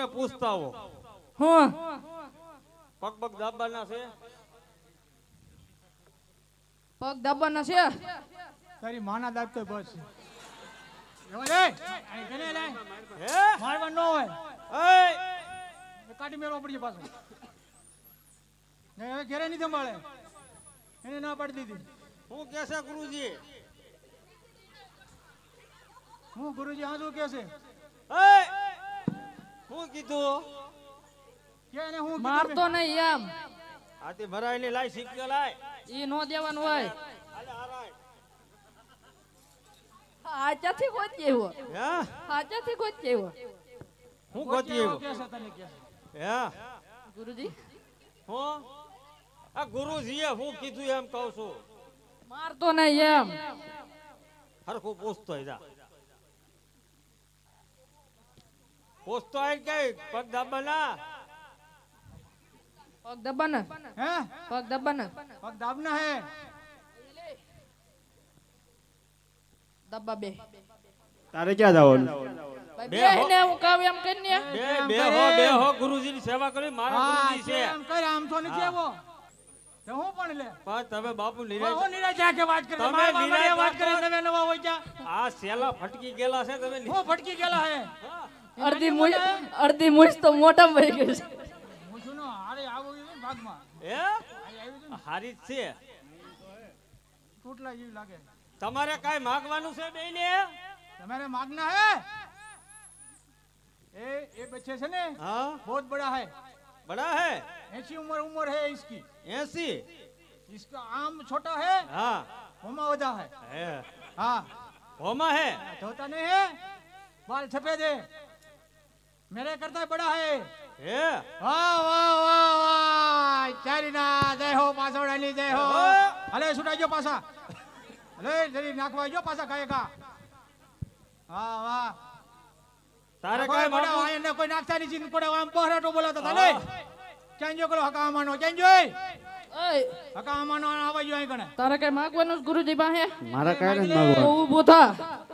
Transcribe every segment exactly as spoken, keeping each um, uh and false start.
પૂછતા હો હું પગ પગ દાબાના છે પગ દબાના છે તારી માના દાબતો બસ એવો લે આઈ ગને લે હે મારવા ન હોય એ કાઢી મેળવો પડશે પાછો ને હવે ઘેરે નહીં સંભાળે એને ના પાડી દીધી હું કે છે ગુરુજી હું ગુરુજી આ શું કે છે એ હું કીધું કે એને હું મારતો નહીં એમ આથી ભરાયેલી લાઈ શીખ લાય ઈ નો દેવાનું હોય હાલે હારાય આચાથી ગોત જેવો હે આચાથી ગોત જેવો હું ગોતી આવ્યો કે છે તને કે છે હે ગુરુજી હું આ ગુરુજીએ હું કીધું એમ કહું છું મારતો નહીં એમ હરખું પૂછતો જા પૂછતો હોય કે પગ દાબાના પગ દબાના હે પગ દબાના પગ દાબના હે દબા બે તારે ક્યાં જવાનું ભાઈ બે બે હો. ને હું કાવ એમ કરીને બે બે હો બે હો ગુરુજીની સેવા કરી મારા હા ગુરુજી છે એમ કર આમ તો નથી આવો તો હું પણ લે પણ તમે બાપુ હું નિરાશ નિરાશા કે વાત કરે તમે મારા મામાને નિરાશ વાત કરે રાખો. નવે નવા હોય જા આ સેલા ફટકી ગયેલા છે તમે હું ફટકી ગયેલા હે અડધી મુજ અડધી મુજ તો મોટા વહી ગઈ છે હું છું નો હારે આવો એ ભાગમાં હે હારે આવ્યું છે ને હારી જ છે તૂટલા જેવું લાગે તમારે કાઈ માંગવાનું છે બેને તમારે मांगना है ए ये बच्चे से ने हाँ बहुत बड़ा है बड़ा है ऐसी उम्र उम्र है इसकी ऐसी इसका आम छोटा है हाँ होमावदा है है हाँ होमा है धोता नहीं है बाल सफेद है मेरे करता है बड़ा है है वाह वाह वाह वाह चारीना जय हो पासोडानी जय हो अले सुटाइयो पासा अले जरी नाखवाइयो पासा खाएगा वाह वाह तारे કોઈ काय બડા मांगू હોય ને કોઈ નાખતા નહીં ચીન પડે આમ પહરાટો બોલાતો તાલે ચેન્જો કરો હકા માનો ચેન્જો ઓય હકા માનો આવા જો અહીં કણે તારે કઈ માંગવાનું છે ગુરુજી પાસે મારા કાંઈ નથી તો માગવાનું ઊભો થા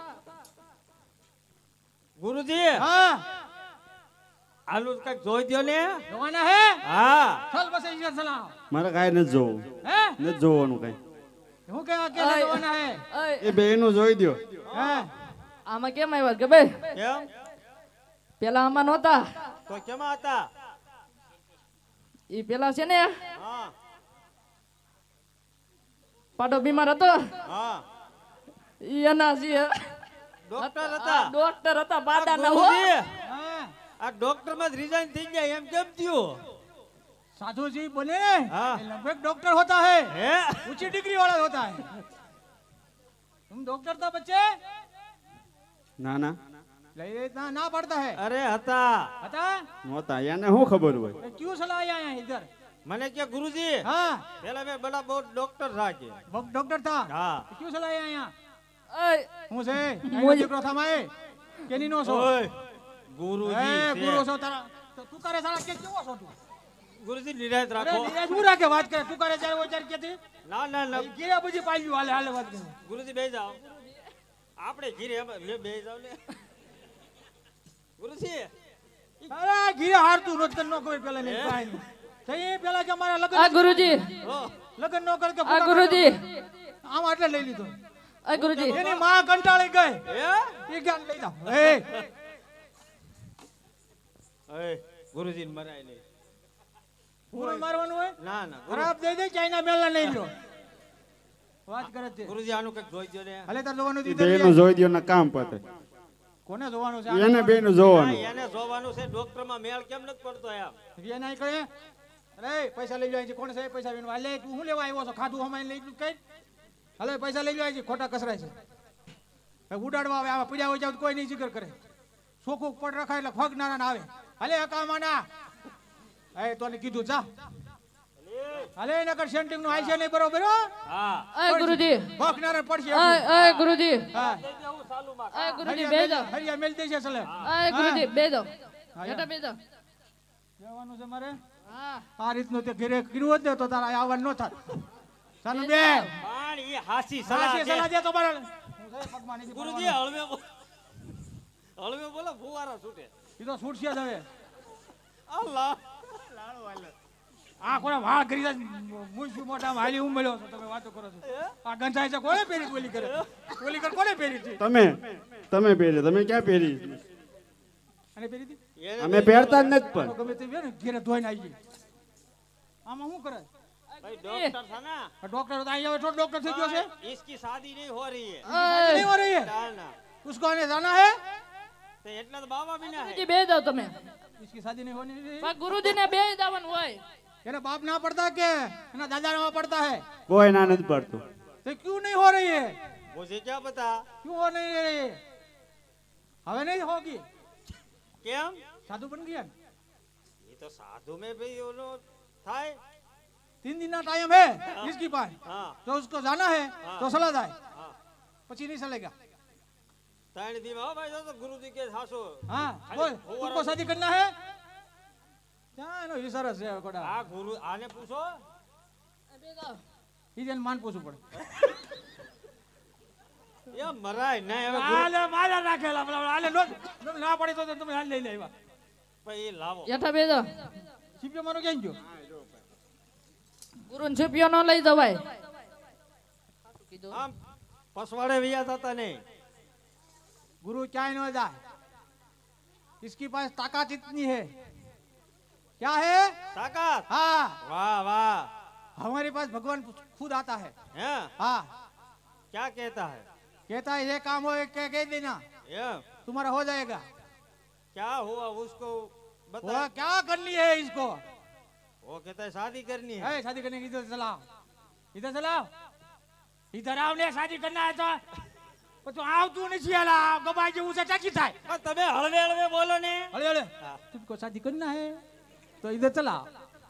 गुरुजी હા आलू का જોઈ દ્યો ને જોવાના હે હા ચાલ બસ ઇજ્જત સલામ મારે કાંઈ નથી જોવું હે નથી જોવાનું કાંઈ હું કે અકેલે જોવાના હે ઓય એ બેનું જોઈ દ્યો હે આમાં કેમ આવ્યા કે બે કેમ પેલા આમાં નહોતા તો કેમાં હતા ઈ પેલા છે ને હા પાડો બીમાર હતો હા ઈ એના છે ડોક્ટર હતા ડોક્ટર હતા બાડા ના હો ગુરુજી હા આ ડોક્ટર માં રિઝાઇન થઈ ગયા એમ કેમ થયું साधु जी बोले हाँ। ये लगभग डॉक्टर होता है હે ऊंची डिग्री वाला होता है तुम डॉक्टर था बच्चे ના ના नहीं इतना ना पड़ता है અરે હતા पता નહોતા એને શું ખબર હોય तो क्यों सलाह आया है इधर મને કે ગુરુજી हाँ પેલા મેં બડા બહુ ડોક્ટર રાખે वो डॉक्टर था હા तो क्यों सलाह आया यहाँ ઓય હું છે મુજ- દીકરો થમાય કે ની નો છો ઓય ગુરુજી એ છે. ગુરુ છો તારા તો તું કરે સાલા કે કેવો છો તું ગુરુજી નિરાત અરે રાખો નીરજ હું રાખે વાત કરે તું કરે ચાર વો ચાર કે થી ના ના ના ગીરા બજી પાલ્યું હાલે હાલે વાત કરે ગુરુજી બેસી જાઓ આપણે ઘીરે અમે બેસી જાવ ને ગુરુજી અરે ગીરા હાર તું રોજ કર નો કોઈ પેલા ને કાઈ નહીં થઈ પેલા કે મારા આ લગન ગુરુજી ઓ લગન નો કર કે આ ગુરુજી આમ આટલે લઈ લીધો આ ગુરુજી એની માં કંટાળી ગઈ હે એ જ્ઞાન લઈ જાઓ એ ઓય ગુરુજી ને મરાય નહીં પૂરો મારવાનું હોય ના ના ગુરુ- ખરાબ દઈ દે ચાઇના મેલા નહીં લો વાત કરે છે ગુરુજી આનું કઈક જોઈ દ્યો ને હાલે તાર જોવાનું એ દીધું બેનું જોઈ દ્યો ને કામ પતે કોને જોવાનું છે એને બેનું હા, જોવાનું એને જોવાનું છે ડોક્ટર માં મેળ કેમ નથી પડતો એમ રિયા નાઈ કરે અરે પૈસા લઈ જાય છે કોણ છે પૈસા વિનવા હાલે તું શું લેવા આવ્યો છો ખાધું હમાઈ લઈ તું કઈ હાલે પૈસા લઈ જાય છે ખોટા કસરાય છે હવે ઉડાડવા આવે આવા પીડા હોય જાવ કોઈ નહીં જિકર કરે સોખું પડ રખાય એટલે ફગનારા ના આવે હાલે અકામાના એ તોને કીધું જા હાલે નકર સેન્ટિંગ નું આઈ છે નહીં બરોબર હો હા આ ગુરુજી ફગનારા પડશે આ આ ગુરુજી હા આ ગુરુજી બે જાઓ હરિયા મેલ દે છે સલે આ ગુરુજી બે જાઓ બેટા બે જાઓ જવાનું છે મારે હા આ રીતનું તે ઘરે કર્યું હોત ને તો તારા આવવાનું ન થાત સાનું બે પણ એ હાસી સલાહ સાચી છે. સલાહ દે તો મારા પગમાં નથી ગુરુજી હળવે બો- હળવે બોલો ફુવારા છૂટે એ તો છૂટશે જ હવે અલ્લાહ આ કોને વાળ કરી જાય મુંશી મોટા હાલી હું મળ્યો છો તમે વાતો કરો છો આ ગંજાઈ છે કોને પહેરી બોલી કરે બોલી કર કોને પહેરી છે તમે તમે પહેરી તમે ક્યાં પહેરી અને પહેરી હતી એને અમે પહેરતા જ નથી પણ ગમે તે ને ઘેરે ધોઈને આવી ગઈ આમાં શું કરે भाई डॉक्टर था ना डॉक्टर तो आई तो डॉक्टर से क्यों से इसकी शादी नहीं हो रही है शादी नहीं हो रही है डालना उसको आने जाना है तो એટલે તો બાબા બિના હે ગુરુજી બે જાવ તમે इसकी शादी नहीं होनी चाहिए પણ ગુરુજીને બે જવાનું હોય तेरा बाप ना पड़ता क्या ना दादा ना पड़ता है કોઈ ના નથી પડતું तो क्यों नहीं हो रही है मुझे क्या पता क्यों हो नहीं रही है हमें नहीं होगी કેમ साधु बन गया ये तो साधु में भी ओलो થાય तीन दिन का टाइम है इसकी पास हाँ तो उसको जाना है तो चला जाए हाँ पची नहीं चलेगा ત્રણ દી માં ભાઈ તો ગુરુજી કે થાશો हाँ बोल तुमको शादी करना है क्या नो ये सरस है कोड़ा આ ગુરુ આને પૂછો બે જાવ इजन मान पूछू पड़े એ મરાય નહીં હવે ગુરુ आले माला राखेला आले नो तुम ना पड़े तो तुम हाल ले लेवा ભાઈ એ લાવો યથા બે જાવ सीपीओ मानो क्या जो ગુરુને છુપિયો ન લઈ જવાય કીધું આમ પસવાડે વિયા થતા નહીં गुरु क्या न जाए इसके पास ताकत इतनी है क्या है તાકાત हाँ વાહ વાહ हमारे पास भगवान खुद आता है हैं हाँ क्या कहता है कहता है ये काम हो क्या कह देना ये तुम्हारा हो जाएगा क्या हुआ उसको वो बता क्या करनी है इसको वो कहता है शादी करनी है है शादी करने की इधर चलाओ इधर चलाओ इधर आओ ने शादी करना है तो तो आओ तू नहीं छियाला गबाई जो उसे चाची थाय પણ તમે હળવે હળવે બોલો ને अरे अरे तुमको शादी करना है तो इधर चलाओ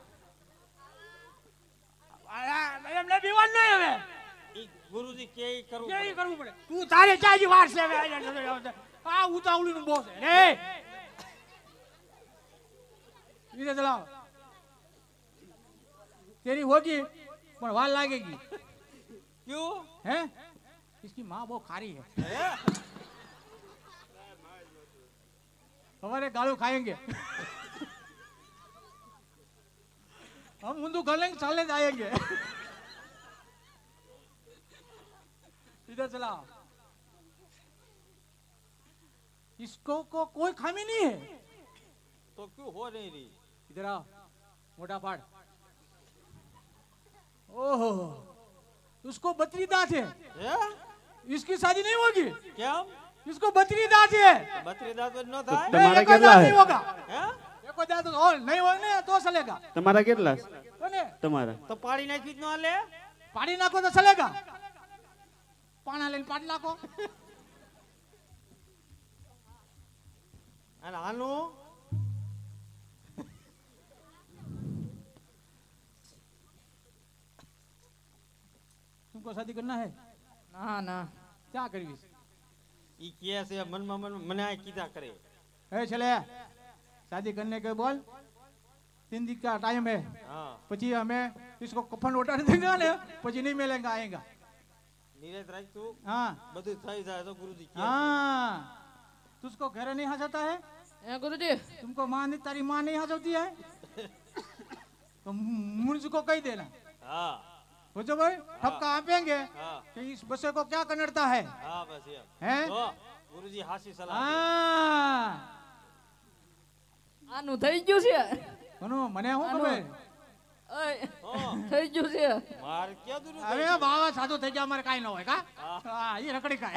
अरे हमने विवाद नहीं है ઈ ગુરુજી કે ઈ કરવું यही પડે. करવું પડે તું તારે ચાજી વાર છે હવે આ ઉતાવળી નું બોસ રે इधर चलाओ तेरी होगी पर वाल लागेगी क्यों हैं इसकी माँ बहुत खारी है हैं? हमारे गालू खाएंगे हम मुंडू कर लेंगे चलने जाएंगे इधर चलाओ इसको को कोई खामी नहीं है तो क्यों हो नहीं रही इधर आओ मोटा पाड़ ओहो उसको बतरी दांत है हैं? इसकी शादी नहीं होगी કેમ इसको बतरी दांत है બત્રી દાંત ન તો થાય તમારા नहीं, एक કેટલા दांत है नहीं होगा हैं? एक दांत और नहीं होगा तो चलेगा તમારા કેટલા છે? कोने તમારા તો પાડી નાખી જ ન લે पानी नाको तो चलेगा पाना लेने पानी नाको અને આનું तुमको शादी करना है ના ના क्या करवी ઈ કે છે મનમાં મન મને આ કીધા કરે है चले शादी करने के बोल तीन दिन का टाइम है હા पची हमें इसको कफन उतार देगा ने पची नहीं मिलेगा आएगा નિરેત રાખ તું हाँ બધું થઈ જાય તો ગુરુજી કે हाँ तुझको घर नहीं हंसाता है એ ગુરુજી तुमको माँ नहीं तारी माँ नहीं हंसाती है तो मुझ को कह देना હા बुझो भाई ठपका आपेंगे હા कि इस बच्चे को क्या कनड़ता है હા બસ એમ हैं તો ગુરુજી હાસી સલાહ દે. हाँ આનું થઈ ગયું છે કોનો મને હું આનું. ખબર ઓય હા થઈ ગયું છે માર ક્યાં દૂર હવે બાવા સાધુ થઈ ગયા અમારે કાઈ ન હોય કા હા. હા એ રખડી કાય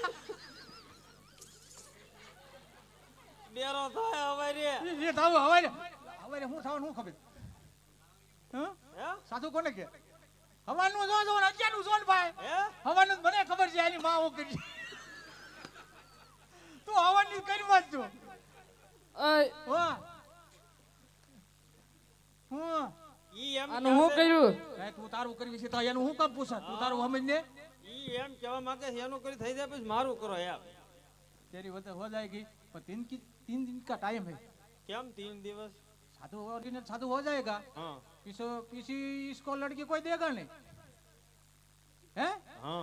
ડેરો થાય હવે રે એ થાવ હવે હવે હું થાવ હું ખબર હા હે સાધુ કોને કે હવાનું જો જો અત્યારનું જોન ભાઈ હે હવાનું મને ખબર છે એની માં હું કરી તું હવાની કરી વાત જો ઓય હા હા ઈ એમ આનું હું કર્યું એ તું તારું કરવી છે તો એનું હું કામ પૂછા તું તારું સમજને ઈ એમ કહેવા માંગે છે એનું કરી થઈ જાય પછી મારું કરો એમ तेरी वजह हो जाएगी पर तीन की तीन दिन का टाइम है કેમ तीन દિવસ साधु ऑर्डिनल साधु हो जाएगा હા किसी किसी इसको लड़की कोई देगा नहीं हैं હા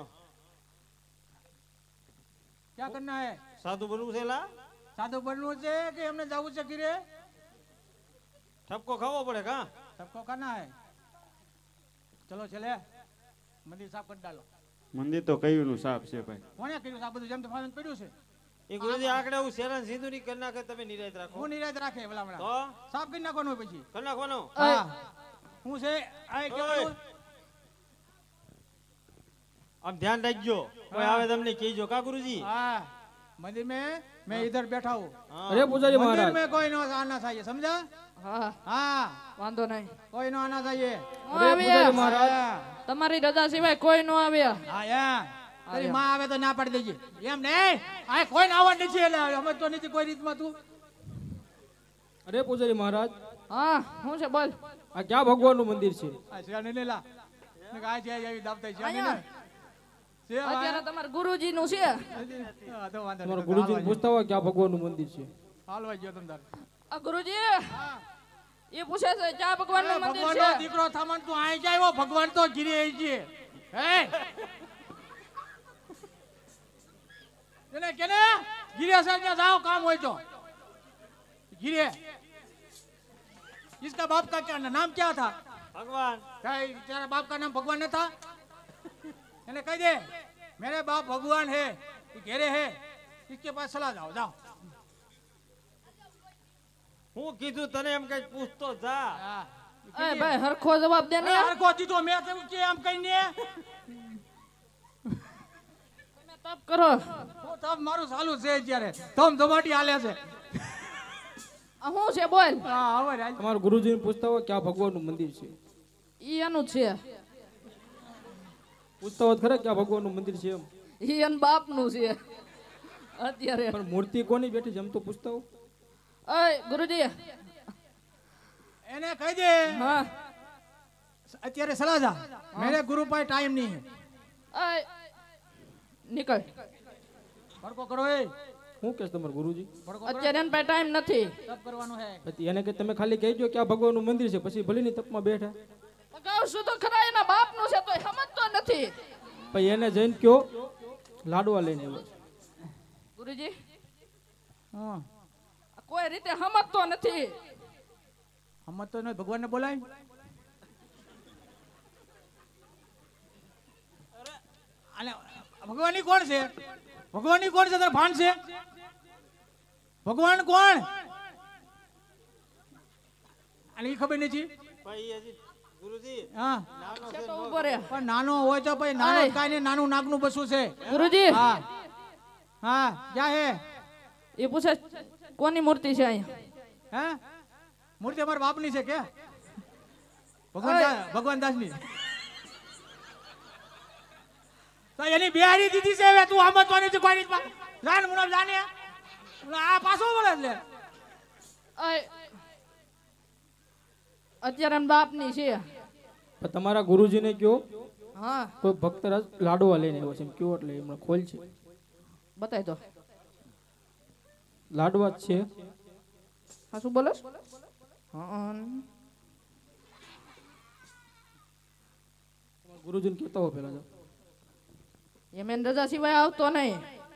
क्या करना है સાધુ બનવું છે લા साधु बनવું છે કે हमने जाવું છે ઘરે ઠપકો ખાવો પડે કા सबको करना है चलो चले मंदिर साफ कर डालो મંદિર તો કયું નું સાપ છે ભાઈ કોને કર્યું આ બધું જેમ તેમ પડ્યું છે એ ગુરુજી આકડે હું શેરાન સિંદુરી કરી નાખે તમે નિરાયત રાખો હું નિરાત રાખે ભલા ભલા તો સાફ કરી નાખવાનું પછી કરી નાખવાનો હા હું છે આ કેવાનું આમ ધ્યાન રાખજો કોઈ આવે તમને કહેજો કા ગુરુજી हाँ मंदिर में मैं इधर बैठा हूँ अरे पुजारी मंदिर महाराज में कोई नो आना चाहिए समझा હા हाँ વાંધો નહીં कोई नो आना चाहिए હું અરે આવ્યા. પુજારી મહારાજ हाँ તમારી રજા સિવાય કોઈ નો આવ્યા हाँ या तेरी आया। माँ आवे तो ना पड़ दीजिए एम नहीं आए कोई ना आवा नहीं चाहिए हमें तो नहीं कोई रीत में तू અરે પુજારી મહારાજ હા હું છે બોલ આ ક્યાં ભગવાનનું મંદિર છે अच्छा नहीं ला मैं कहा चाहिए ये दाब दे चाहिए અહીંયા. से અત્યારે તમારા ગુરુજી નું છે हाँ तो वांधा તમારા ગુરુજીને પૂછતા હોય ક્યાં ભગવાનનું મંદિર છે हाल वाज जो तुम दर આ ગુરુજી એ પૂછે છે ક્યાં ભગવાન નું મંદિર भगवान છે નો દીકરો થામણ તું આઈ જાય वो भगवान तो गिरे है जी है केने केने गिरे से क्या जाओ काम हो तो गिरे इसका बाप का क्या नाम क्या था ભગવાન क्या तेरा बाप का नाम भगवान न था मैंने कह दे मेरे बाप भगवान है ये घेरे है इसके पास चला जाओ जाओ હું કીધું તને એમ કઈ પૂછતો જા हाँ, એ ભાઈ હરખો જવાબ દે ને यार को तो मैं तो के हम कहीं તમે તપ કરો वो तब मारू चालू છે જ્યારે તમ દમાટી હાલે છે આ હું છે બોલ હા હવે રાજ તમારા ગુરુજીને પૂછતા હોય ક્યાં ભગવાનનું મંદિર છે ઈ એનું જ છે પૂછતા હોય તો ખરા ક્યાં ભગવાનનું મંદિર છે એમ ઈ એન બાપ નું છે અત્યારે પણ મૂર્તિ કોની બેઠી છે એમ તો પૂછતા હોય ઓય ગુરુજી એને કહી દે હા અત્યારે ચલા જા મેરે ગુરુ પાસે ટાઈમ નહીં है ઓય નીકળ ભડકો કરો એ શું કહેશ તમારા ગુરુજી ભડકો અત્યારે એન પાસે ટાઈમ નથી તપ કરવાનું है પછી એને કે તમે ખાલી કહેજો ક્યાં ભગવાનનું મંદિર છે પછી ભલીની તપમાં બેઠા કહું છું તો ખરા એના બાપ નું છે તો સમજતો નથી પછી એને જઈને કયો લાડવા લઈને આવ્યો છે. ગુરુજી હા આ કોઈ રીતે સમજતો નથી હમ તો ને ભગવાનને બોલાય અને ભગવાનની કોણ છે ભગવાનની કોણ છે તારે ભાન છે ભગવાન કોણ અને ઈ ખબર નથી ભાઈ હજી ગુરુજી હા નાનો છે છે તો ઉભો રે પણ નાનો હોય તો ભાઈ નાનો આય. કાંઈ નહીં, નાનું નાગનું બસું છે ગુરુજી હા હા ક્યાં હે એ પૂછે કોની મૂર્તિ છે અહીંયા હે મૂર્તિ અમારા બાપની છે કે ભગવાન ઓય. દા- ભગવાન દાસની તો એની બિહારી દીધી છે હવે તું આમતવાની છે કોઈ રીતમાં જાન મુનમ જાને આ પાછો વળે લે ઓય અત્યારે એમ બાપ ની છે પણ તમારા ગુરુજીને કયો હા કોઈ ભક્ત રાજ લાડવા લઈને આવ્યો છે એમ કયો એટલે એમણે ખોલ છે બતાય તો લાડવા જ છે હા શું બોલો હા ગુરુજીને કહેતા હોય પેલા એ મેન રજા સિવાય આવતો નહીં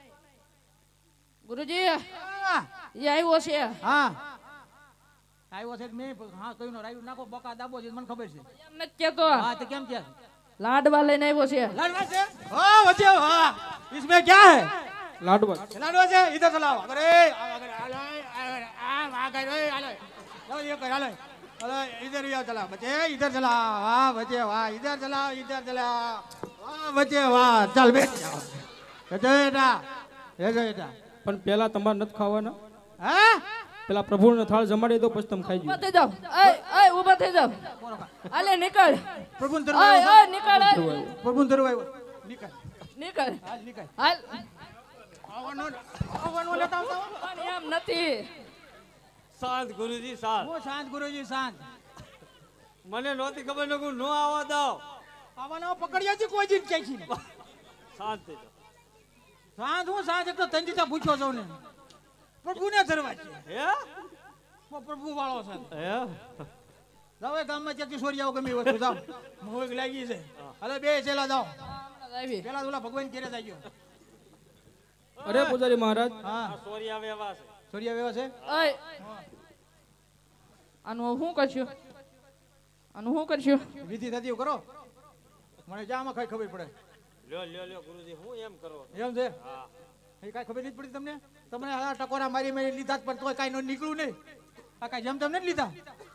ગુરુજી હા એ આવ્યો છે હા આવ્યો છે કે મેં હા કયું નો રાયું નાખો બકા દાબો છે મને ખબર છે એમ નથી કેતો હા તો કેમ કે લાડવા લઈને આવ્યો છે લાડવા છે હા વચ્ચે હા इसमें क्या है લાડવા लाडवा से इधर चलाओ अगर ए अगर आलो अगर आ आ गए रे आलो लो ये कर आलो अरे इधर ही आओ चला बच्चे इधर चला वाह बच्चे वाह इधर चलाओ इधर चला वाह बच्चे वाह चल बैठ जाओ बेटा बेटा ये बेटा પણ પેલા તમારે નથી ખાવાના हैं પેલા પ્રભુને થાળ જમાડી દો પછી તમે ખાઈ ઉભા જજો થઈ જાવ ઓય ઓય ઉભા થઈ જાવ આલે નીકળ प्रभु ઓય दरवाजा ઓય નીકળ ઓય. प्रभु दरवाजा निकल નીકળ आज निकल હાલ आवन आवन लेता हूं પણ એમ નથી શાંત ગુરુજી શાંત वो शांत गुरुजी शांत મને નહોતી ખબર ને નો આવવા દો आवन पकड़िया जी कोई दिन कैसी શાંત થઈ જાઓ શાંત હું શાંત એક તો તંજીતા પૂછ્યો છો ને પ્રભુને ધરવા છે હે ઓ પ્રભુ વાળો છે હે જાવ એ ગામમાં ક્યાંથી સોરી આવો ગમે એ વસ્તુ જાવ મોગ લાગી છે હાલો બે ચેલા જાઓ હમણાં જ આવી પેલા ઓલા ભગવાન ઘેરે જાય ગયો અરે પૂજારી મહારાજ હા આ સોરી આવે એવા છે સોરી આવ્યો છે ઓય આનું શું કરશું આનું શું કરશું વિધિ થતી એવું કરો મને જામાં કઈ ખબર પડે લ્યો લ્યો લ્યો ગુરુજી હું એમ કરો એમ છે હા એ કાંઈ ખબર નથી પડી તમને તમને આ ટકોરા મારી મારી લીધા જ પણ તોય કાંઈ ન નીકળ્યું નહીં આ કાંઈ જેમ તમને જ લીધા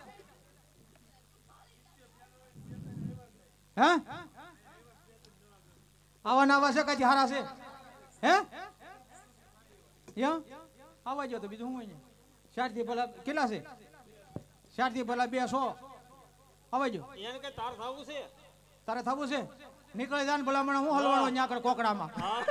હે આવા ના આવા છે કાંઈ હારા છે હે યા આવા જો તો બીજું શું હોય ચાર થી ભલા કેટલા છે ચાર થી ભલા બે સો આવા જો એને કે તાર થાવું છે તારે થવું છે નીકળે જાય ને ભલામણ હું હલવાનો ન્યા કર કોકડામાં હા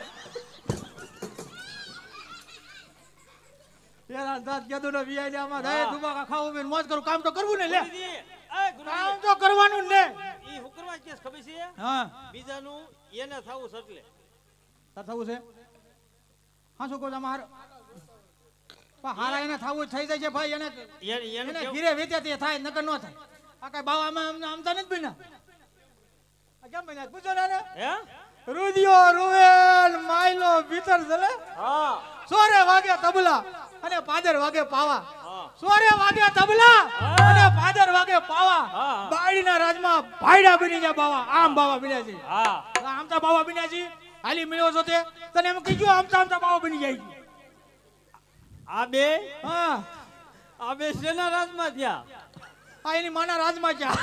યાર દાંત કેદો ને વીઆઈ આમાં દે દુબાકા ખાવું મેં મોજ કરું કામ તો કરવું ને લે ગુરુજી એ કામ ગુરુજી તો કરવાનું ને ઈ હુકરવા કેસ ખબર છે હા બીજાનું એને થાવું છે એટલે તાર થવું છે હા શું કહું તમારે પણ હારા એને થવું થઈ જાય છે ભાઈ એને એને એને એને કેવું- ઘીરે વેચે તે થાય નકર ન થાય આ કઈ બાવામાં આમ આમતા નથી બન્યા આ કેમ બન્યા પૂછો ને હે રુદિયો રૂવેલ માયલો ભીતર ચલે હા સોરે વાગે તબલા અને પાદર વાગે પાવા હા સોરે વાગે તબલા અને પાદર વાગે પાવા હા. બાયડીના રાજમાં ભાઈડા બની ગયા બાવા આમ બાવા બન્યા છે હા આમતા બાવા બન્યા છે હાલી મળ્યો છો તે તને એમ કીધું આમતા આમતા બાવા બની જાય છે આ બે હા આ બે શેના રાજમાં થયા આ એની માના રાજમાં ક્યાં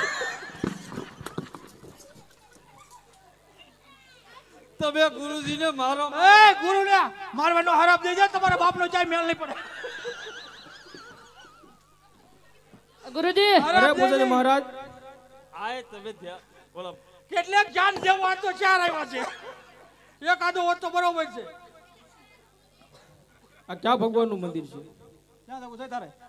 તમે ગુરુજીને મારો એ ગુરુ ને મારવાનો હરાપ દેજે તમારા બાપનો ચાય મેલ નહીં પડે ગુરુજી હરાપ અરે દેજે. પૂજારી મહારાજ આય તમે ધ્યાન બોલો કેટલેક જાન જેવો તો ચાર આવ્યા છે એક આદો હોત તો બરોબર છે આ ક્યાં ભગવાનનું મંદિર છે ક્યાં જવું છે તારે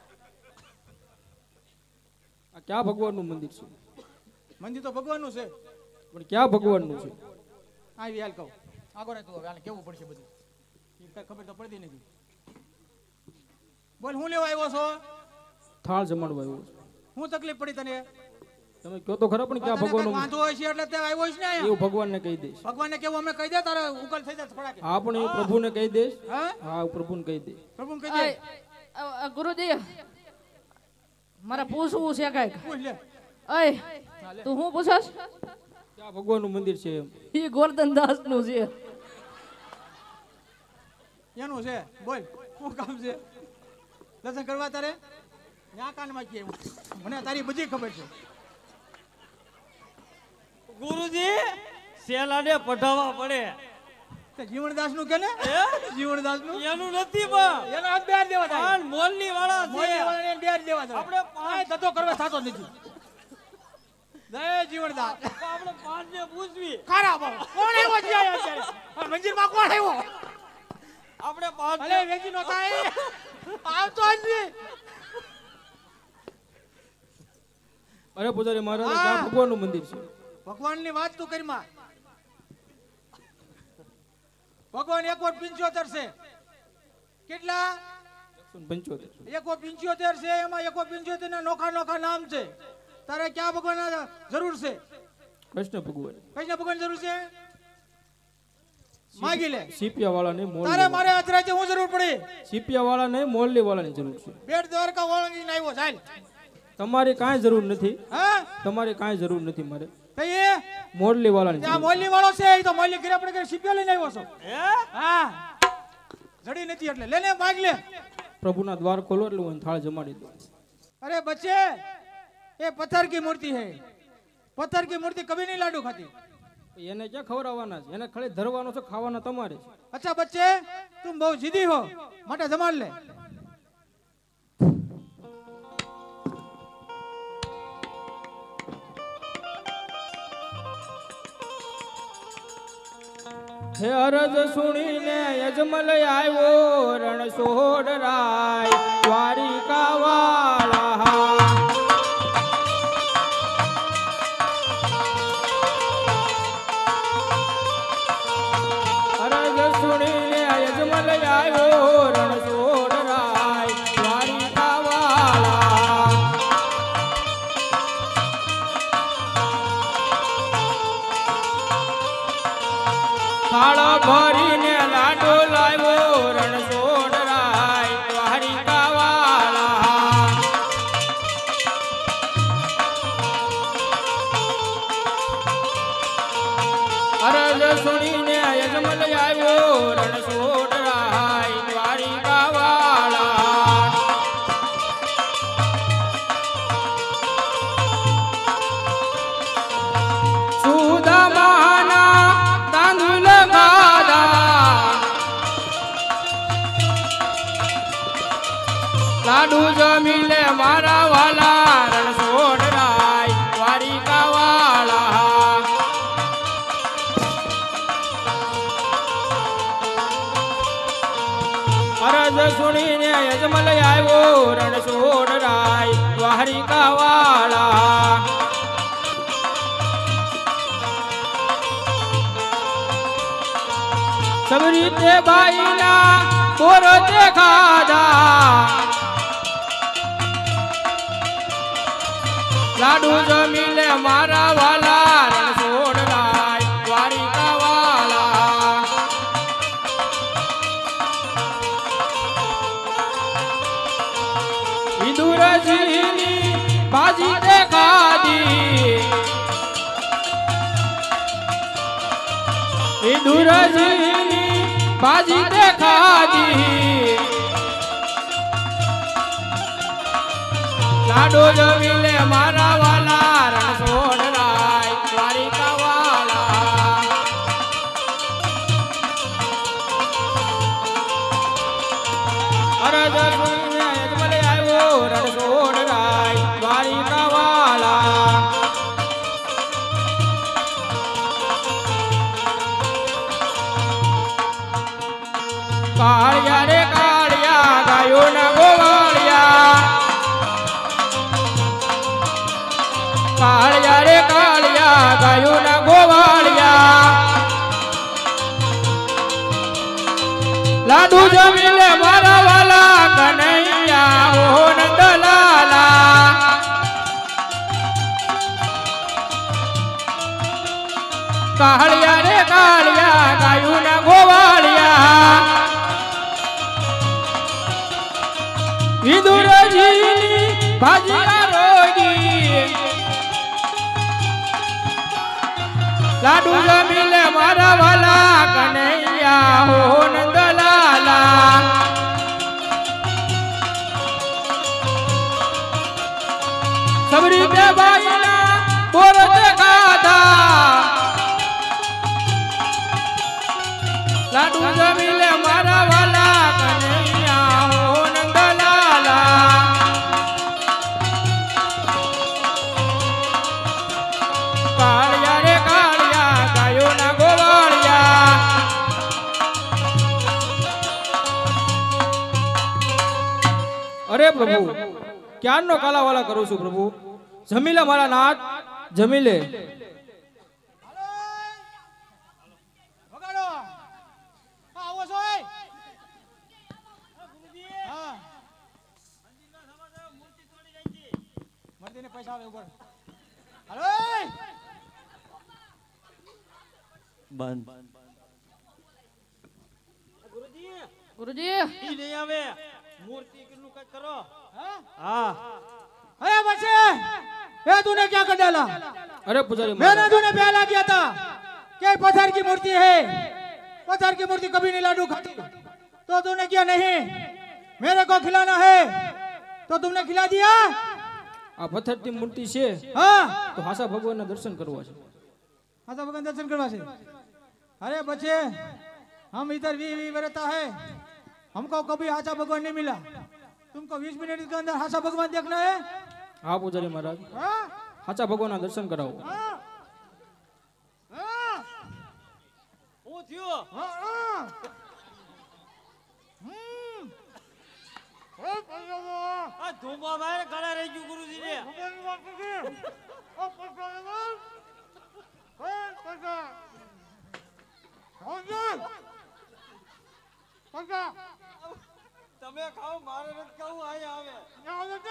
આ ક્યાં ભગવાનનું મંદિર છે મંદિર તો ભગવાનનું છે પણ ક્યાં ભગવાનનું છે આવી હાલ કહું આગળ તું હવે હાલ કેવું પડશે બધું એ કઈ ખબર તો પડતી નથી બોલ હું લેવા આવ્યો છો થાળ જમાડવા આવ્યો છે હું તકલીફ પડી તને તમે કહો તો ખરા પણ ક્યાં તને કંઈક ભગવાનનું વાંધો હોય છે એટલે તે આવ્યો છે ને એવું અહીંયા ભગવાનને કહી દઈશ ભગવાનને કેવું અમે કહી દે તારે ઉકલ થઈ જાય થોડા કે હા પણ એ પ્રભુને કહી દઈશ હા હા હું પ્રભુને કહી દઈશ પ્રભુ કહી દે અય, અ, અ, ગુરુજી મારે પૂછવું છે કઈક પૂછ લે અય તું શું પૂછસ ક્યાં ભગવાનનું મંદિર છે એમ એ ગોરધન દાસ નું છે એનું છે બોલ શું કામ છે દર્શન કરવા તારે ન્યા કાનમાં કે મને તારી બધી ખબર છે ગુરુજી શેલાને પઢાવવા પડે તે જીવનદાસ નું કે ને હે? જીવનદાસ નું એનું નથી પણ એનો હાથ બેર દેવા થાય પણ મોલની વાળા છે મોદી વાળાને બેર દેવા થાય આપણે આપણે ધંધો કરવા થતો નથી જય જીવનદાસ આપણે પાંચ ને પૂછવી ખારા બાબા કોણ આવ્યો છે અહીંયા અત્યારે આ મંદિરમાં કોણ આવ્યો આપણે પાંચ અલે વેચી નો થાય આવતો જ નહીં અરે પૂજારી મહારાજ હા. ક્યાં ભગવાનનું મંદિર છે ભગવાનની વાત તું કરી માં ભગવાન એકો પંચોતેર છે કેટલા એકસો પંચોતેર એકો પંચોતેર છે એમાં એકો પંચોતેર ના નોખા નોખા નામ છે તારે ક્યાં ભગવાન જરૂર છે કૃષ્ણ ભગવાન કૃષ્ણ ભગવાન જરૂર છે માગી લે સીપિયા વાળા નહીં તારે મોરલી મારે અત્યારે હું જરૂર પડી સીપિયા વાળા નહીં મોરલી વાળાની જરૂર છે બેટ દ્વારકા વળંગીને આવ્યો ચાલ તમારી કાંઈ જરૂર નથી હા તમારી કાંઈ જરૂર નથી મારે તો એ મોરલી વાળાની ત્યાં જરૂર મોલી વાળો છે એ તો મોલી ઘરે પડે સીપ્યો લઈને આવ્યો છો હે હા જડી નથી એટલે લેને માગ લે પ્રભુના દ્વાર ખોલો એટલે હું એને થાળ જમાડી દઉં अरे बच्चे ये पत्थर की मूर्ति है पत्थर की मूर्ति कभी नहीं लाडू खाती એને ક્યાં ખવડાવવાના છે એને ખાલી ધરવાનો છે ખાવાના તમારે છે अच्छा बच्चे तुम बहुत जिद्दी हो मटे जमान ले હે અરજ સુણીને યજમલ આવ્યો રણ સોડ રાય દ્વારિકા વાળા અરજ સુણીને યજમલ આવ્યો રણ સોડ રાય દ્વારિકા વાળા થાળા ભરીને લાડો લાવ્યો રણછોડ રાય દ્વારિકા વાળા લાડુ જમી લે મારા વાલા રણછોડ રાય દ્વારિકા વાળા અરજ સુણીને યજમલ આવ્યો રણછોડ રાય દ્વારિકા વાળા સબરી તે બાઈના બોર તે ખાધા લાડુ જમી લે મારા વાલા રણછોડ રાય દ્વારિકા વાળા વિદુરજીની બાજી તે ખાધી વિદુરજીની બાજી તે ખાધી લાડો જમી લે મારા વાલા રણછોડ રાય દ્વારિકા વાળા અરજ સુણીને યજમલ આવ્યો રણછોડ રાય દ્વારિકા વાળા કાળિયા રે કાળિયા ગાયો ના ગોવાળિયા કાળિયા રે કાળિયા ગાયો ના ગોવાળિયા લાડુ જમી લે મારા વાલા કનૈયા ઓ નંદલાલા કાળિયા રે કાળિયા ગાયો ના ગોવાળિયા વિદુરજીની ભાજી રોગી લાડુ જમી લે મારા વાલા કનૈયા હો નંદલાલા સબરી તે બાઈના બોર તે ખાધા લાડુ જમી લે મારા વાલા કનૈયા હો નંદલાલા કાળિયા રે કાળિયા ગાયો ના ગોવાળિયા અરે પ્રભુ ક્યારનો કાલાવાલા કરું છું પ્રભુ જમી લે મારા નાથ જમી લે વગાડો હા આવો છો એ હા મૂર્તિને પૈસા આવે ઉપર હાલો બંધ ગુરુજી ઈ નહીં આવે મૂર્તિ કેટલું કઈ કરો હા હા अरे बच्चे ये तूने क्या कर डाला અરે પૂજારી मैंने तूने पहला किया था कि पत्थर की मूर्ति है पत्थर की मूर्ति कभी नहीं लाडू खाती तो तूने किया नहीं मेरे को खिलाना है तो तुमने खिला दिया આ પથ્થરની મૂર્તિ છે हाँ તો હાસા ભગવાનના દર્શન કરવા છે हाँ तो भगवान दर्शन करवा से अरे बच्चे हम इधर वी वी रहता है हमको कभी हासा भगवान नहीं मिला तुमको बीस मिनट के अंदर हासा भगवान देखना है હા પૂજારી મહારાજ हाँ હાચા ભગવાનના દર્શન કરાવો हाँ हाँ હું થયો हाँ हाँ हम्म ओए पैसा આ ધૂમા મારે ગળા રહી ગયું ગુરુજી ને भगवान की बात कीजिए ओ पैसा ओ पैसा पैसा पैसा તમે ખાઓ મારે નથી ખાવું અહીંયા આવે क्या हो जाता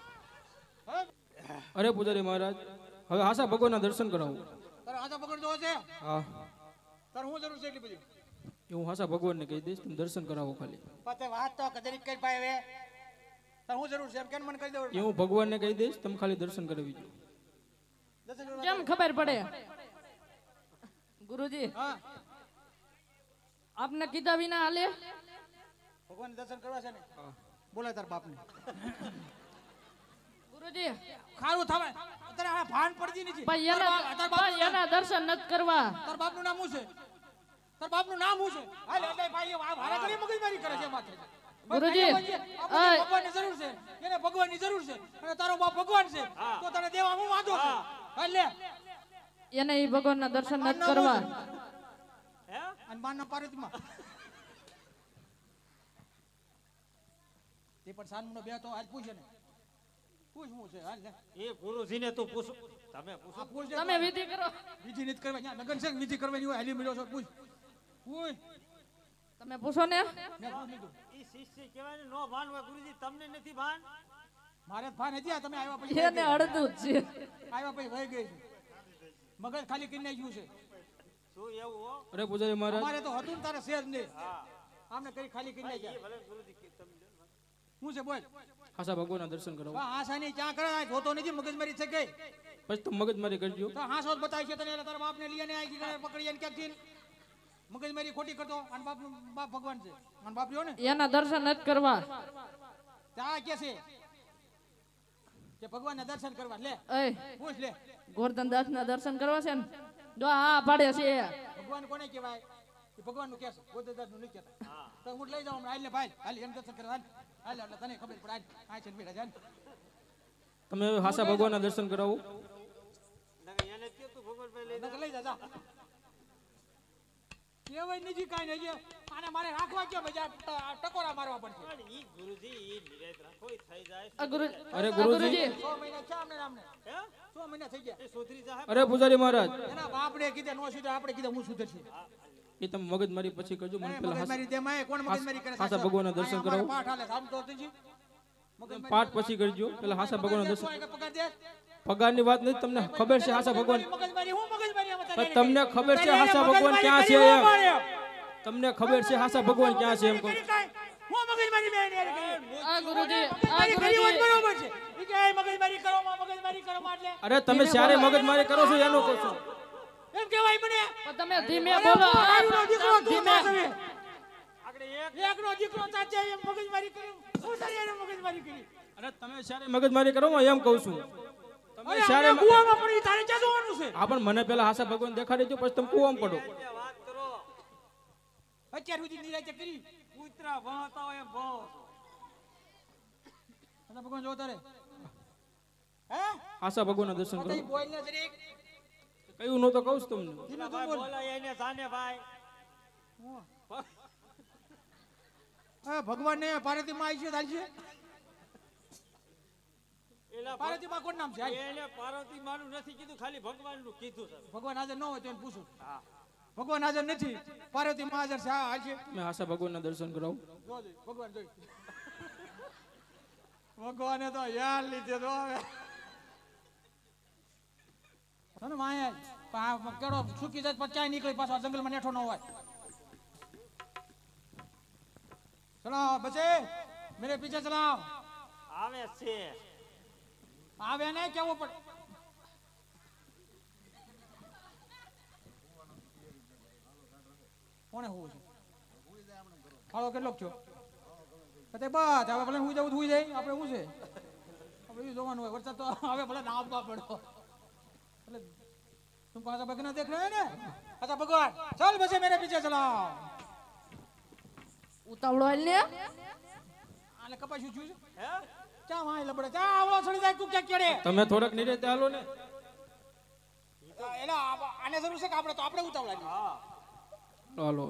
અરે પૂજારી મહારાજ હવે હાસા ભગવાનના દર્શન કરાવો તારે હાથા પકડ દો છે હા તારે હું જરૂર છે એટલી બધી એ હું હાસા ભગવાનને કહી દઈશ તમે દર્શન કરાવો ખાલી પતે વાત તો કદરી કઈ પાય વે તારે હું જરૂર છે એમ કેમ મને કહી દો એ હું ભગવાનને કહી દઈશ તમે ખાલી દર્શન કરાવી દો દર્શન કરવા કેમ ખબર પડે ગુરુજી હા આપને કીધા વિના હાલે ભગવાન દર્શન કરવા છે ને બોલાય તાર બાપને ગુરુજી ખારું થાવે તારે આ ભાન પડતી નથી ભાઈ એના તાર ભાઈ એના દર્શન નત કરવા તાર બાપનું નામ શું છે તાર બાપનું નામ શું છે હાલ એટલે ભાઈ આ ભારે કરી મગજમારી કરે છે માથે ગુરુજી આપણે અય, ભગવાનની જરૂર છે એને ભગવાનની જરૂર છે અને તારો બાપ ભગવાન છે તો તને દેવા હું વાંધો છે હાલ લે એને ઈ ભગવાનના દર્શન નથી કરવા. હે અને બારના પાર્વતીમાં તે પણ સાનમુનો બે તો હાલ પૂછે ને પૂછ હું છે હાલ લે એ ગુરુજીને તું પૂછ તમે પૂછો આ પૂછ તમે વિધિ કરો. વિધિ નથી કરવા ન્યા લગન છે વિધિ કરવાની હોય હાલી મળ્યો છો પૂછ પૂછ તમે પૂછો ને. મેં પૂછ લીધું ઈ શિષ્ય કહેવાય ને નો ભાન હોય ગુરુજી તમને નથી ભાન મારે ભાન હતી આ તમે આવ્યા પછી એને અડધું જ છે. આવ્યા પછી વહી ગઈ છે મગજ ખાલી કરી નાખ્યું છે શું એવું હો અરે પૂજારી મહારાજ અમારે તો હતું ને તારે સેજ નહીં હા આમને કરી ખાલી કરી એ નાખ્યા ભલે ગુરુજી કે તમને હું છે બોલ ખાસા ભગવાનના દર્શન કરાવો. હા હાસા નહીં ક્યાં કરે જોતો નથી મગજમારી થઈ ગઈ પછી તમે મગજમારી કરજો. તો હાસો જ બતાવી છે તને એટલે તારા બાપને લઈને આવી ગઈ પકડી એને ક્યાંક મગજમારી ખોટી કરતો અને બાપ બાપ ભગવાન છે અને બાપ રહ્યો ને એના દર્શન નથી કરવા. ત્યાં કે છે કે ભગવાનના દર્શન કરવા લે અય પૂછ લે ગોરધન દાસ ના દર્શન કરવા છે ને જો આ પાડે છે. ભગવાન કોને કહેવાય એ ભગવાન નું કહેશે ગોદદાસ નું નહીં કહેતા તો હું લઈ જાઉં હાલ ને ભાઈ હાલ એમ દર્શન કરવા હાલ એટલે તને ખબર પડે આ છે બેઠા જાન તમે હાસા ભગવાનના દર્શન કરાવો. નકર એને કે તું ભગવાન ભાઈ લઈ નકર લઈ જા જા કેવાય નથી કાઈ નહીં આને મારે રાખવા ક્યાં મજા ટકોરા મારવા પડશે પણ ઈ ગુરુજી ઈ નિરાત રાખો ઈ થઈ જાય આ ગુરુ અરે આ ગુરુજી. છ મહિના છે અમને રામને હે છ મહિના થઈ ગયા એ સુધરી જાય અરે પૂજારી મહારાજ એના બાપડે કીધે નો સુધરે આપણે કીધે હું સુધરશે એ તમે મગજમારી પછી કરજો. મને પેલા હાસા- મગજમારી દે માય કોણ મગજમારી કરે હાસા ભગવાનના દર્શન કરાવો. પાઠ હાલે આમ તો થજી પાઠ પછી કરજો. પેલા હાસા ભગવાનના દર્શન. પગાર દે પગારની વાત નથી. તમને ખબર છે હાસા ભગવાન મગજમારી હું મગજમારી આમાં પણ તમને ખબર છે હાસા ભગવાન ક્યાં છે એમ. તમને ખબર છે હાસા ભગવાન ક્યાં છે એમ કહું. હું મગજમારી મેં એને કરી આ ગુરુજી આ મારી કરી વાત ગુરુજી બરોબર છે ઈ કે આ મગજમારી કરો માં મગજમારી કરો માં એટલે અરે તમે જ્યારે મગજમારી કરો છો એનું કહું છું. એમ કહેવાય મને પણ તમે ધીમે બોલો. આનો દીકરો તું ધીમે. ના સવે આગળ એક એકનો દીકરો સાચે એમ મગજમારી કરી હું તારી એને મગજમારી કરી અરે તમે જ્યારે મગજમારી કરો માં એમ કહું છું. તમે અરે જ્યારે આપણે કુવામાં પડી તારે ક્યાં જોવાનું છે હા પણ મને પેલા હાસા ભગવાન દેખાડી દો પછી તમે કુવામાં પડો. બે વાત કરો અત્યાર સુધી નિરાતે કરી કૂતરા ભણતા હોય એમ ભણો અને ભગવાન જોતા રે હે હાસા ભગવાનના દર્શન તો કરો. ઈ બોલ ને જરીક કયું નહોતો કહું છું તમને. ધીમે તું ભાઈ બોલ બોલાય એને જાને ભાઈ હા ભગવાન ને પાર્વતી માં આવી છે થાય છે એલા ભગ- પાર્વતી માં કોણ નામ છે હાલ. એને પાર્વતી માનું નથી કીધું ખાલી ભગવાન નું કીધું છે ભગવાન હાજર ન હોય તો એને પૂછું હા ભગવાન હાજર નથી પાર્વતી માં હાજર છે હા હાલ છે તમે હાસા ભગવાનના દર્શન કરાવો. જોજો ભગવાન જોઈ ભગવાને તો યાર લીધે તો હવે તને માયા પા કેડો સુકી જાય પચાય નીકળી પાછો આ જંગલમાં નેઠો ન હોય ચલો બચે મેરે પીછે ચલાઓ આવે છે આવે ને કેવું પડે કોને હોવું છે ફાળો કેટલોક છો કતે બસ હવે ભલે હું જવું હુઈ જાય આપણે શું છે આપણે એ જોવાનું હોય વરસાદ તો હવે ભલે ના આપવા પડો એટલે તું પાછા ભગના દેખ રહ્યો है ને अच्छा भगवान चल बसे मेरे पीछे चलाओ ઉતાવળો હાલ ને. આલે કપાસ્યું છું હે ચા વાય લબડે ચા આવળો છડી જાય તું ક્યાં કેડે તમે થોડાક નિરેતે હાલો ને. એલા આને જરૂર છે કે આપણે તો આપણે ઉતાવળા હા હાલો.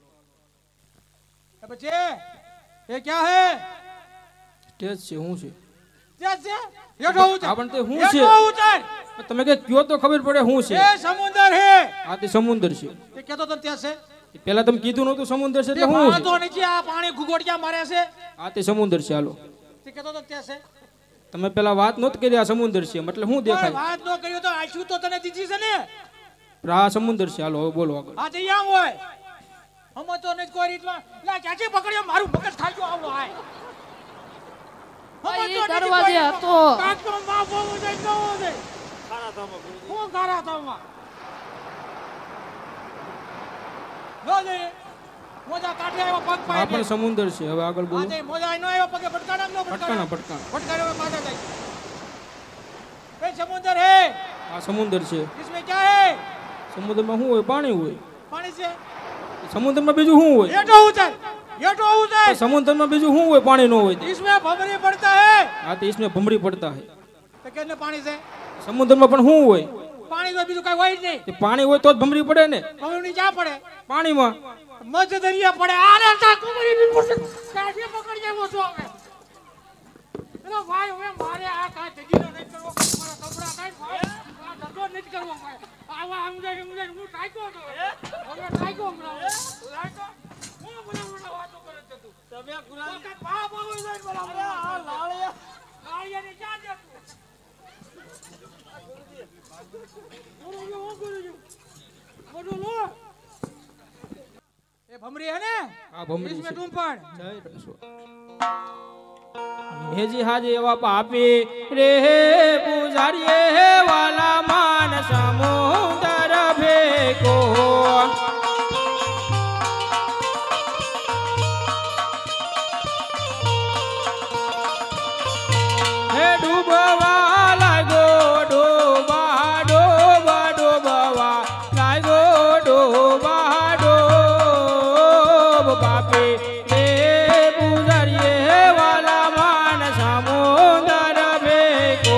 ए बच्चे ये क्या है સ્ટેજ છે શું છે क्या છે હેઠો ઉતર આ પણ તે શું છે? હેઠો ઉતર તમે કે કયો તો ખબર પડે શું છે. એ સમુદ્ર હે આ તે સમુદ્ર છે. તે કેતો તો ત્યાં છે પેલા તમે કીધું નહોતું સમુદ્ર છે તે એટલે શું વાતો છે. નથી આ પાણી ઘુગોટિયા મારે છે આ તે સમુદ્ર છે. હાલો તે કેતો તો ત્યાં છે તમે પેલા વાત નહોતી કરી આ સમુદ્ર છે એટલે શું કોઈ દેખાય. વાત ન કર્યો તો આશું તો તને દીધી છે ને પણ આ સમુદ્ર છે. હાલો હવે બોલો આગળ. આ જઈ આમ હોય હમ તો નથી કોઈ રીતમાં લા ચાચી પકડ્યો મારું મગજ ખાજો આવડો આય આ ઈ દરવાજે હતો. કાકો માં બહુ દે નો દે ખારા ધામો ગુરુજી હું ગારા તામાં નો દે મોજા કાઢે આવ્યો પગ આ પાય પણ સમુદ્ર છે. હવે આગળ બોલો. આજે મોજા નો આવ્યો પગે ફટકાડા નો પટકાના ફટકાડા પટકાના फटकारे हुए माता जाए ये समुद्र है આ સમુદ્ર છે. इसमें क्या है સમુદ્રમાં શું હોય? પાણી હોય. पानी से સમુદ્રમાં બીજું શું હોય? हेठो उतर ये तो हो जाए समुद्र में बीजू हूं હોય પાણી નો હોય તો? इसमें भंवरी पड़ता है હા તો इसमें ભમરી પડતા है तो कहने पानी से સમુદ્રમાં પણ હું હોય पानी तो बीजू कई હોય જ નહીં તે પાણી હોય તો જ ભમરી પડે ને भंवरी जा पड़े પાણીમાં मध्य दरिया पड़े आरे ता कुमारी भी पुछ कैसे पकड़ जाए वो सो में एलो भाई હવે મારે આ કાઈ જગીનો નહીં કરવો મારા કપડા કાઈ ભાઈ આ ધંધો નહીં કરવો ભાઈ આવા સમજે સમજે હું ટાઈકો તો હવે ટાઈકો હમણાં ટાઈકો હું મને મને વાતો કરે છે તું તમે ગુલામ કે બા બોલો જાય બોલા અરે આ લાળિયા લાળિયા ને ક્યાં દે તું ગુરુજી હું ગુરુજી બોલો લો ये भमरी है ना આ ભમરી इसमें છે तुम पढ़ જય રણછોડ हेजी हाजे वा पापी रे पुजारी वाला मान समुद्र भेको हे डूबवा लागो डूबा डूबा डूबवा लागो डूबा डूब पापी रे पुजारी वाला मान समुद्र भेको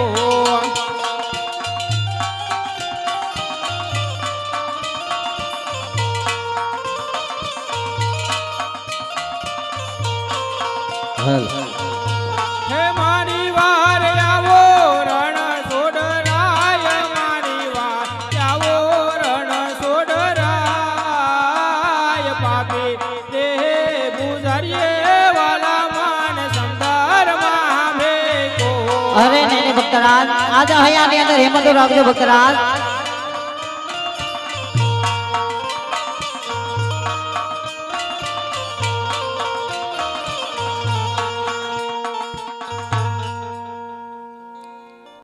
हे मारी वार आवो रण सोडराय मारी वार आवो रण सोडराय पापी रे पुजारी वाला मान समदार માં ભેગો અરે નહીં ભક્તરાજ આજે હૈયાની અંદર હેમંત રાખજો ભક્તરાજ